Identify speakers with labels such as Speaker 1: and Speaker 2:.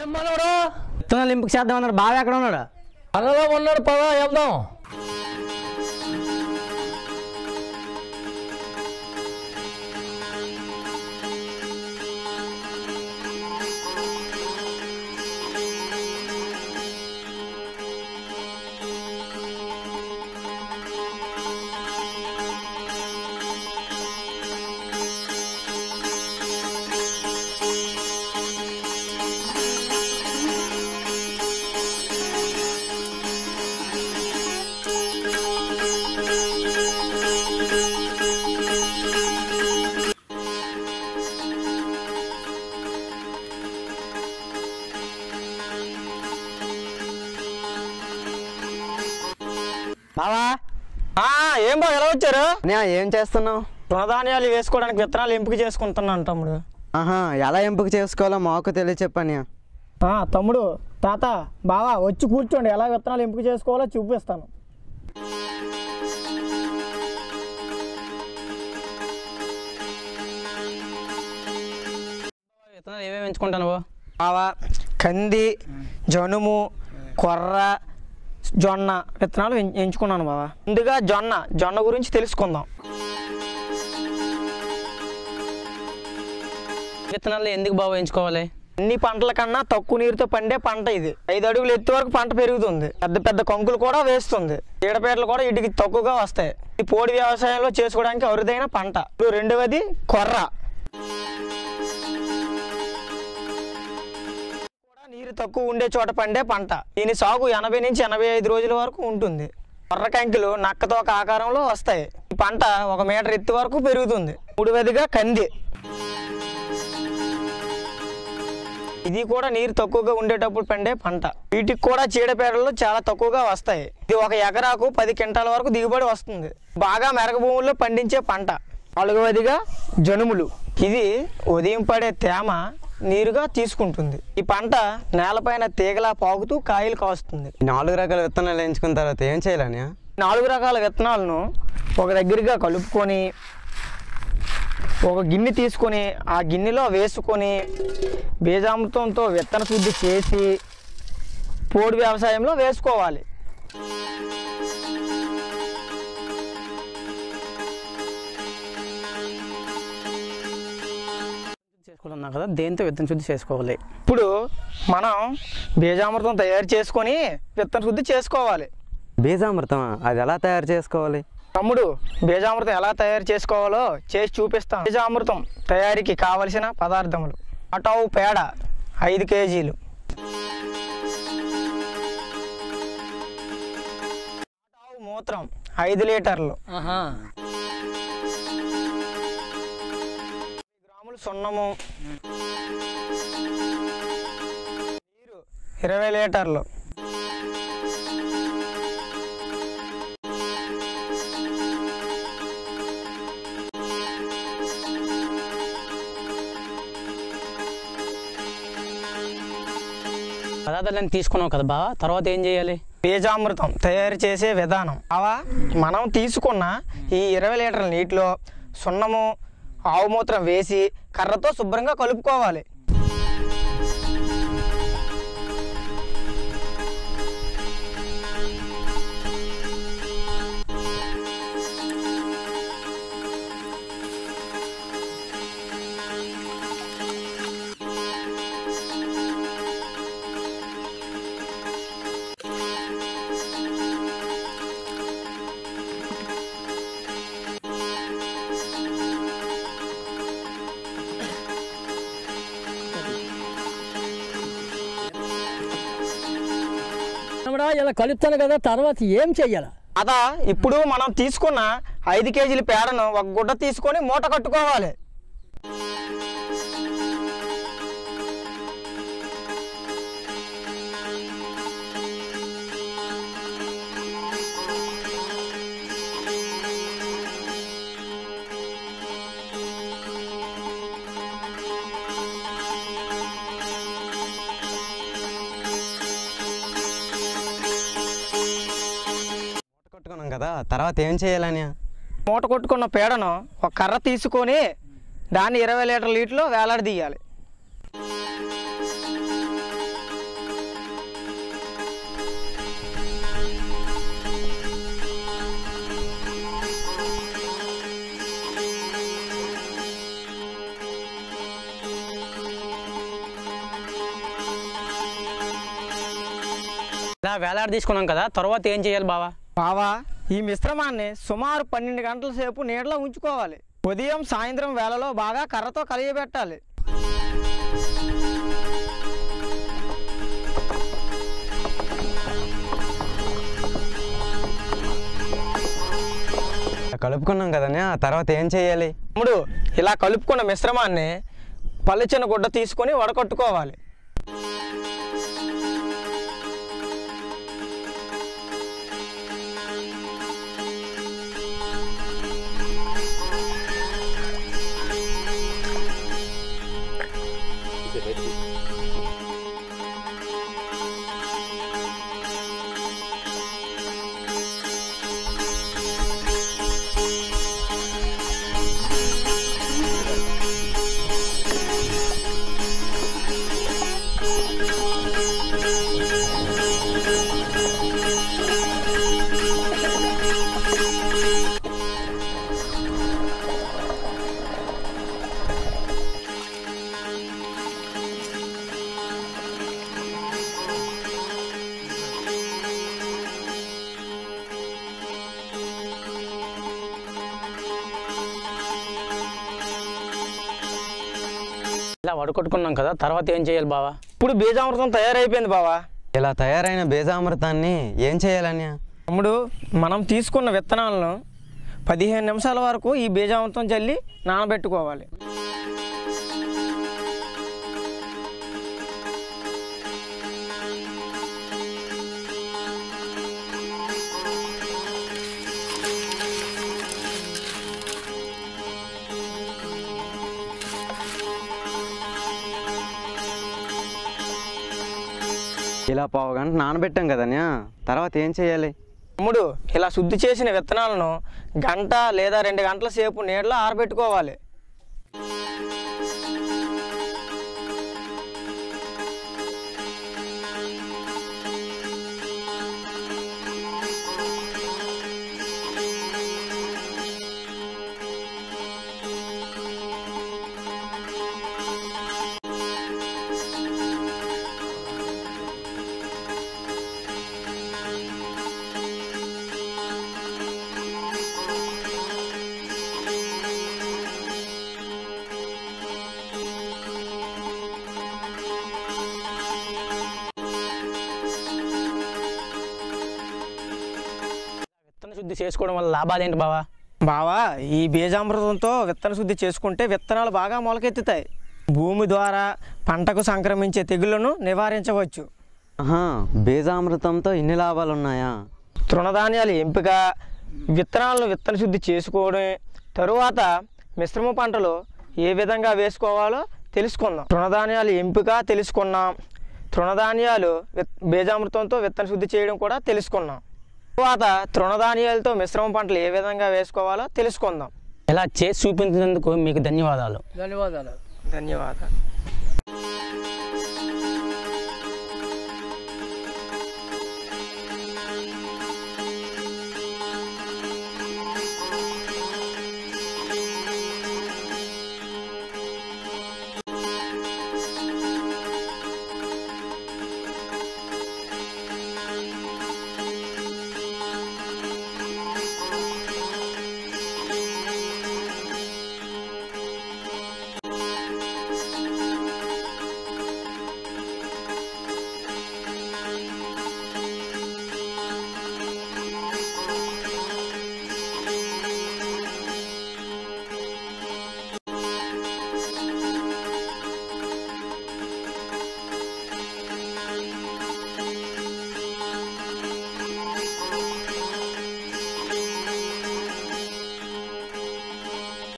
Speaker 1: మనోడు
Speaker 2: విత్తనాలు ఎంపిక చేద్దాం అన్నాడు. బావ ఎక్కడ ఉన్నాడు?
Speaker 1: అన్నలో ఉన్నాడు, పదా వెళ్దాం.
Speaker 2: బావా
Speaker 1: ఏం బా ఎలా వచ్చారు?
Speaker 2: ఏం చేస్తున్నావు?
Speaker 1: తృణధాన్యాలు వేసుకోవడానికి విత్తనాలు ఎంపిక చేసుకుంటున్నాను తమ్ముడు.
Speaker 2: ఎలా ఎంపిక చేసుకోవాలో మాకు తెలియచెప్పని.
Speaker 1: తమ్ముడు తాత బావా వచ్చి కూర్చోండి, ఎలా విత్తనాలు ఎంపిక చేసుకోవాలో చూపిస్తాను. విత్తనాలు ఏమేమి ఎంచుకుంటాను బావా? కంది, జనుము, కొర్ర, జొన్న విత్తనాలు ఎంచుకున్నాను బావా. ముందుగా జొన్న గురించి తెలుసుకుందాం. విత్తనాలు ఎందుకు బాగా ఎంచుకోవాలి? అన్ని పంటల కన్నా తక్కువ నీరుతో పండే పంట ఇది. 5 అడుగులు ఎత్తు వరకు పంట పెరుగుతుంది. పెద్ద పెద్ద కంకులు కూడా వేస్తుంది. చీడపీడలు కూడా వీటికి తక్కువగా వస్తాయి. ఈ పోడి వ్యవసాయంలో చేసుకోవడానికి అరుదైన పంట. ఇప్పుడు రెండవది కొర్ర. నీరు తక్కువ ఉండే చోట పండే పంట. దీని సాగు 80 నుంచి 85 రోజుల వరకు ఉంటుంది. కొర్ర కంకులు నక్కతోక ఆకారంలో వస్తాయి. ఈ పంట 1 మీటర్ ఎత్తు వరకు పెరుగుతుంది. మూడవదిగా కంది. ఇది కూడా నీరు తక్కువగా ఉండేటప్పుడు పండే పంట. వీటికి కూడా చీడపీడలు చాలా తక్కువగా వస్తాయి. ఇది 1 ఎకరాకు 10 క్వింటాల వరకు దిగుబడి వస్తుంది. బాగా మెరక భూముల్లో పండించే పంట. నాలుగవదిగా జనుములు. ఇది ఉదయం పడే తేమ నీరుగా తీసుకుంటుంది. ఈ పంట నేలపైన తీగలా పాకుతూ కాయలు కాస్తుంది.
Speaker 2: 4 రకాల విత్తనాలు ఎంచుకున్న తర్వాత ఏం చేయాలని?
Speaker 1: 4 రకాల విత్తనాలను ఒక దగ్గరగా కలుపుకొని ఒక గిన్నె తీసుకొని ఆ గిన్నెలో వేసుకొని బీజామృతంతో విత్తన శుద్ధి చేసి పోడి వ్యవసాయంలో వేసుకోవాలి. చేసుకున్నాం కదా, దేంతో విత్తన శుద్ధి చేసుకోవాలి. ఇప్పుడు మనం బీజామృతం తయారు చేసుకొని విత్తన శుద్ధి చేసుకోవాలి.
Speaker 2: బీజామృతం అది ఎలా తయారు చేసుకోవాలి?
Speaker 1: తమ్ముడు బీజామృతం ఎలా తయారు చేసుకోవాలో చేసి చూపిస్తాం. బీజామృతం తయారీకి కావలసిన పదార్థములు: ఆవు పేడ 5 కేజీలు, ఆవు మూత్రం 5 లీటర్లు, 50 గ్రాములు సున్నము, నీరు 20 లీటర్లు, పదార్థాలను తీసుకున్నావు కదా బావా, తర్వాత ఏం చేయాలి? బీజామృతం తయారు చేసే విధానం. బావా మనం తీసుకున్న ఈ 20 లీటర్ల నీటిలో సున్నము, ఆవు మూత్రం వేసి కర్రతో శుభ్రంగా కలుపుకోవాలి.
Speaker 3: ఇలా కలుపుతాను కదా, తర్వాత ఏం చెయ్యాలి?
Speaker 1: అదా ఇప్పుడు మనం తీసుకున్న 5 కేజీల పేడను ఒక గుడ్డ తీసుకొని మూట కట్టుకోవాలి.
Speaker 2: కదా, తర్వాత ఏం చేయాలని?
Speaker 1: మూట కొట్టుకున్న పేడను ఒక కర్ర తీసుకొని దాన్ని 20 లీటర్ల నీటిలో వేలాడదీయాలి.
Speaker 4: ఇలా వేలాడ తీసుకున్నాం కదా, తర్వాత ఏం చేయాలి బావా?
Speaker 1: బావా, ఈ మిశ్రమాన్ని సుమారు 12 గంటల సేపు నీడలో ఉంచుకోవాలి. ఉదయం సాయంత్రం వేళలో బాగా కర్రతో కలియబెట్టాలి.
Speaker 2: కలుపుకున్నాం కదనే, ఆ తర్వాత ఏం చేయాలి?
Speaker 1: తమ్ముడు, ఇలా కలుపుకున్న మిశ్రమాన్ని పల్లిచిన గుడ్డ తీసుకొని వడకట్టుకోవాలి.
Speaker 4: ఇలా వడకొట్టుకున్నాం కదా, తర్వాత ఏం చేయాలి బావా?
Speaker 1: ఇప్పుడు బీజామృతం తయారైపోయింది బావా.
Speaker 2: ఇలా తయారైన బీజామృతాన్ని ఏం చేయాలన్యా?
Speaker 1: తమ్ముడు, మనం తీసుకున్న విత్తనాలను 15 నిమిషాల వరకు ఈ బీజామృతం చల్లి నానబెట్టుకోవాలి.
Speaker 2: ఇలా పావుగంట నానబెట్టాం కదన్యా, తర్వాత ఏం చేయాలి?
Speaker 1: తమ్ముడు, ఇలా శుద్ధి చేసిన విత్తనాలను గంట లేదా 2 గంటల సేపు నీడలో ఆరబెట్టుకోవాలి.
Speaker 4: విత్తన శుద్ధి చేసుకోవడం వల్ల లాభాలు ఏంటి బావా?
Speaker 1: బావా, ఈ బీజామృతంతో విత్తన శుద్ధి చేసుకుంటే విత్తనాలు బాగా మొలకెత్తుతాయి. భూమి ద్వారా పంటకు సంక్రమించే తెగుళ్లను నివారించవచ్చు.
Speaker 2: బీజామృతంతో ఇన్ని లాభాలు ఉన్నాయా?
Speaker 1: తృణధాన్యాల ఎంపిక, విత్తనాలను విత్తన శుద్ధి చేసుకోవడం, తరువాత మిశ్రమ పంటలు ఏ విధంగా వేసుకోవాలో తెలుసుకుందాం. తృణధాన్యాల ఎంపిక తెలుసుకున్నాం, తృణధాన్యాలు బీజామృతంతో విత్తన శుద్ధి చేయడం కూడా తెలుసుకున్నాం. తరువాత తృణధాన్యాలతో మిశ్రమ పంటలు ఏ విధంగా వేసుకోవాలో తెలుసుకుందాం.
Speaker 4: ఇలా చేసి చూపించినందుకు మీకు ధన్యవాదాలు.
Speaker 3: ధన్యవాదాలు.
Speaker 1: ధన్యవాదాలు.